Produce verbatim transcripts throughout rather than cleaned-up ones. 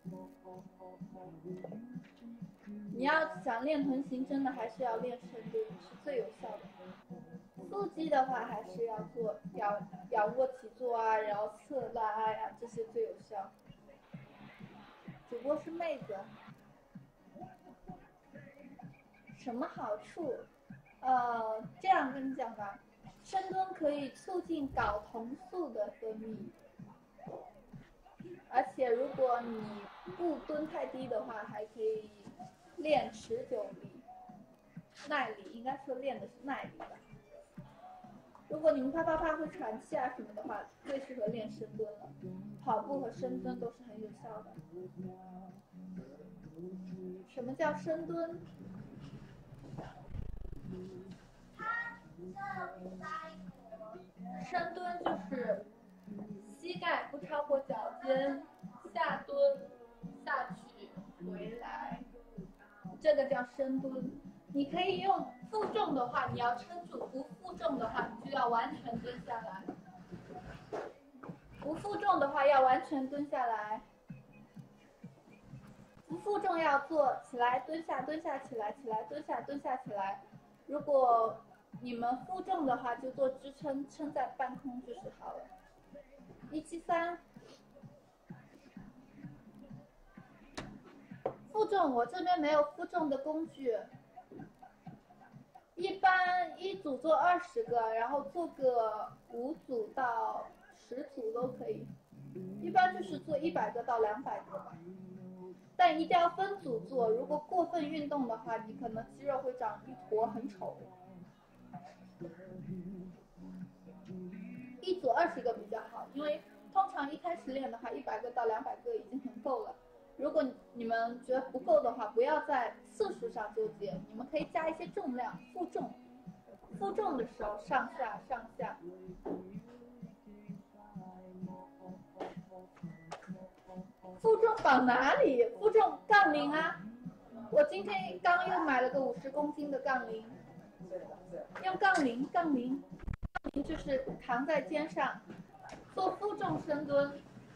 你要想练臀型，真的还是要练深蹲，是最有效的。腹肌的话，还是要做仰仰卧起坐啊，然后侧拉呀、啊，这些最有效。主播是妹子，什么好处？呃，这样跟你讲吧，深蹲可以促进睾酮素的分泌，而且如果你不蹲太低的话，还可以练持久力、耐力，应该说练的是耐力吧。如果你们啪啪啪会喘气啊什么的话，最适合练深蹲了。跑步和深蹲都是很有效的。什么叫深蹲？深蹲就是膝盖不超过脚尖，下蹲下去回来，这个叫深蹲。你可以用负重的话，你要撑住；不负重的话，你就要完全蹲下来。不负重的话，要完全蹲下来。不负重要做起来蹲下蹲下起来起来蹲下蹲下起来。如果你们负重的话，就做支撑，撑在半空就是好了。一七三，负重我这边没有负重的工具。一般一组做二十个，然后做个五组到十组都可以。一般就是做一百个到两百个吧。但一定要分组做，如果过分运动的话，你可能肌肉会长一坨很丑。一组二十个比较好，因为通常一开始练的话，一百个到两百个已经很够了。如果你们觉得不够的话，不要在次数上纠结，你们可以加一些重量，负重。负重的时候上下上下。负重绑哪里？负重杠铃啊！我今天刚又买了个五十公斤的杠铃，用杠铃，杠铃，杠铃就是扛在肩上，做负重深蹲。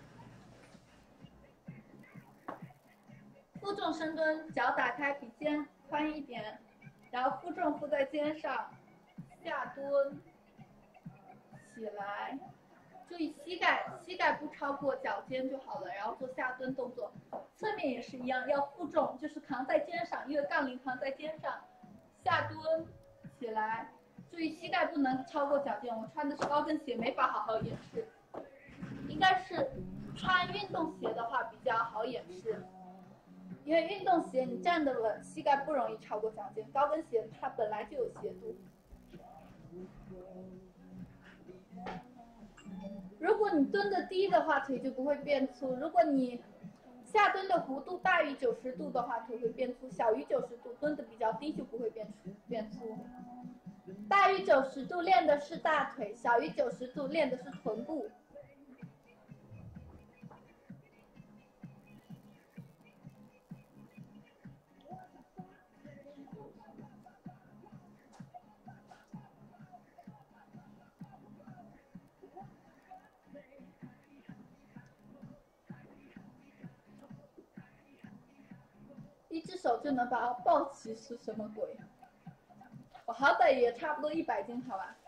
负重深蹲，脚打开比肩宽一点，然后负重负在肩上，下蹲，起来。注意膝盖，膝盖不超过脚尖就好了。然后做下蹲动作，侧面也是一样，要负重，就是扛在肩上，一个杠铃扛在肩上，下蹲，起来。注意膝盖不能超过脚尖。我穿的是高跟鞋，没法好好演示。应该是穿运动鞋的话比较好演示，因为运动鞋你站得稳，膝盖不容易超过脚尖。高跟鞋它本来就有斜度。如果你蹲得低的话，腿就不会变粗。如果你下蹲的弧度大于九十度的话，腿会变粗；小于九十度，蹲得比较低就不会变粗。变粗。大于九十度练的是大腿，小于九十度练的是臀部。一只手就能把我抱起是什么鬼？我好歹也差不多一百斤，好吧？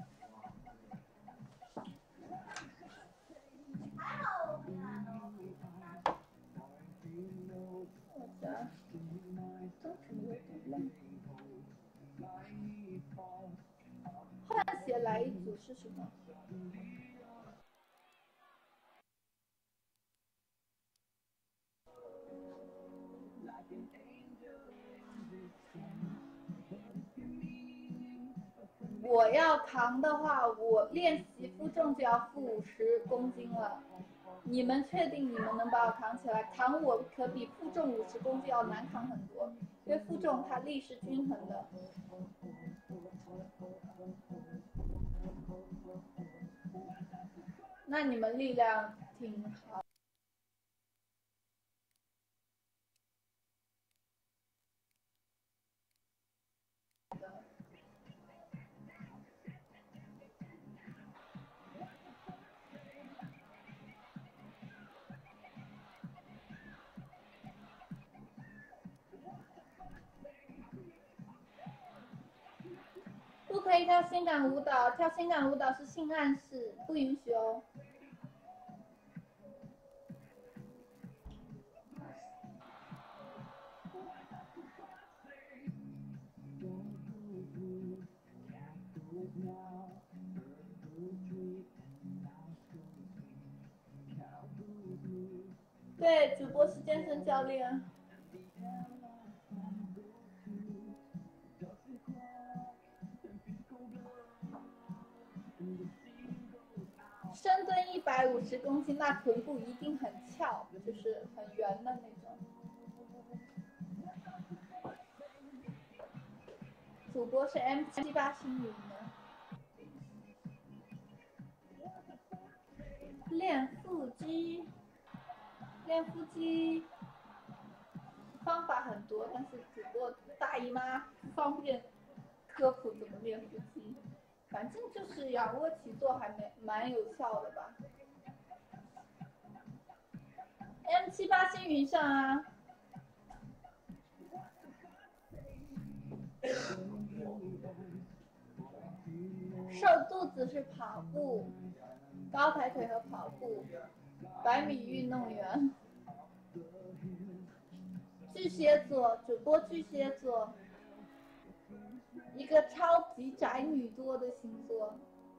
我的都挺有点累。换鞋来一组是什么？我要扛的话，我练习负重就要负五十公斤了。你们确定你们能把我扛起来？扛我可比负重五十公斤要难扛很多，因为负重它力是均衡的。那你们力量挺好。 可以跳性感舞蹈，跳性感舞蹈是性暗示，不允许哦。对，主播是健身教练。深蹲一百五十公斤，那臀部一定很翘，就是很圆的那种。主播是 M 七八星云的。练腹肌，练腹肌方法很多，但是主播大姨妈不方便科普怎么练腹肌。反正就是仰卧起坐还没蛮有效的吧。M 七八星云上啊。瘦肚子是跑步，高抬腿和跑步，百米运动员。巨蟹座，主播巨蟹座，一个超级宅女多的星座。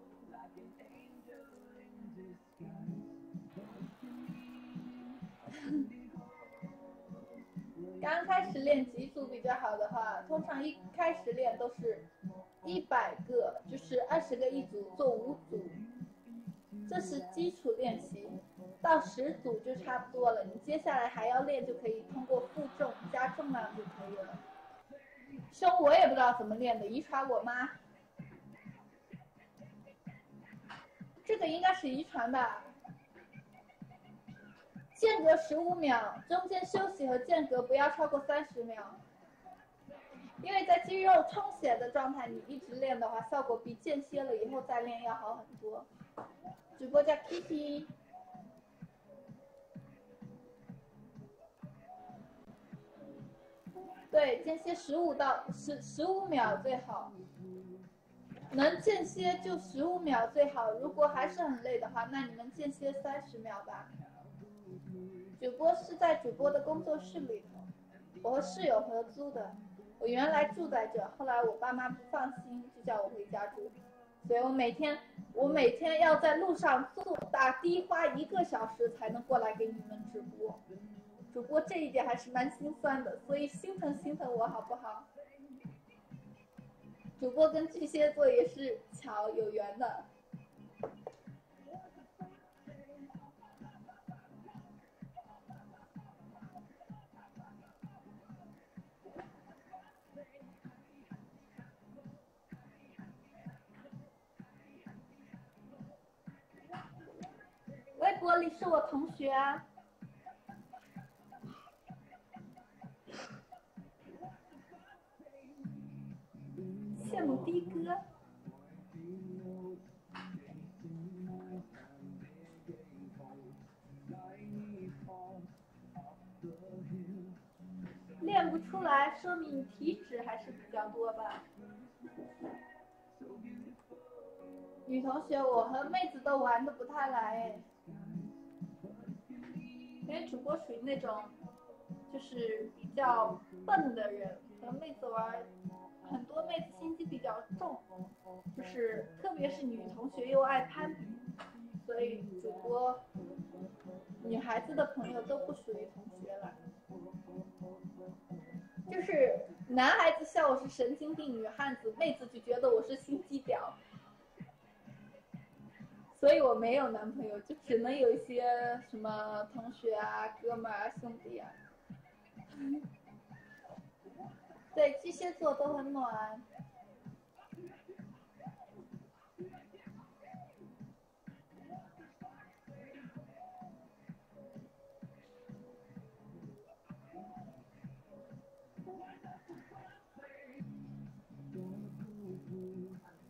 刚开始练几组比较好的话，通常一开始练都是一百个，就是二十个一组，做五组，这是基础练习。到十组就差不多了，你接下来还要练，就可以通过负重加重量就可以了。胸我也不知道怎么练的，遗传我妈。这个应该是遗传吧。间隔十五秒，中间休息和间隔不要超过三十秒。因为在肌肉充血的状态，你一直练的话，效果比间歇了以后再练要好很多。主播叫 Kitty。对，间歇十五到十十五秒最好，能间歇就十五秒最好。如果还是很累的话，那你们间歇三十秒吧。主播是在主播的工作室里头，我和室友合租的。我原来住在这，后来我爸妈不放心，就叫我回家住。所以我每天我每天要在路上坐打的花一个小时才能过来给你们直播。主播这一点还是蛮心酸的，所以心疼心疼我好不好？主播跟巨蟹座也是巧有缘的。微博里是我同学啊。羡慕的哥。练不出来，说明体脂还是比较多吧。女同学，我和妹子都玩的不太来哎，因为主播属于那种就是比较笨的人，和妹子玩，很多妹子心机比较重，就是特别是女同学又爱攀比，所以主播女孩子的朋友都不属于同学了。就是男孩子笑我是神经病女汉子，妹子就觉得我是心机婊，所以我没有男朋友，就只能有一些什么同学啊、哥们儿啊、兄弟啊。对，巨蟹座都很暖。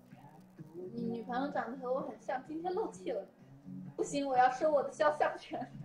你女朋友长得和我很像，今天漏气了，不行，我要收我的肖像权。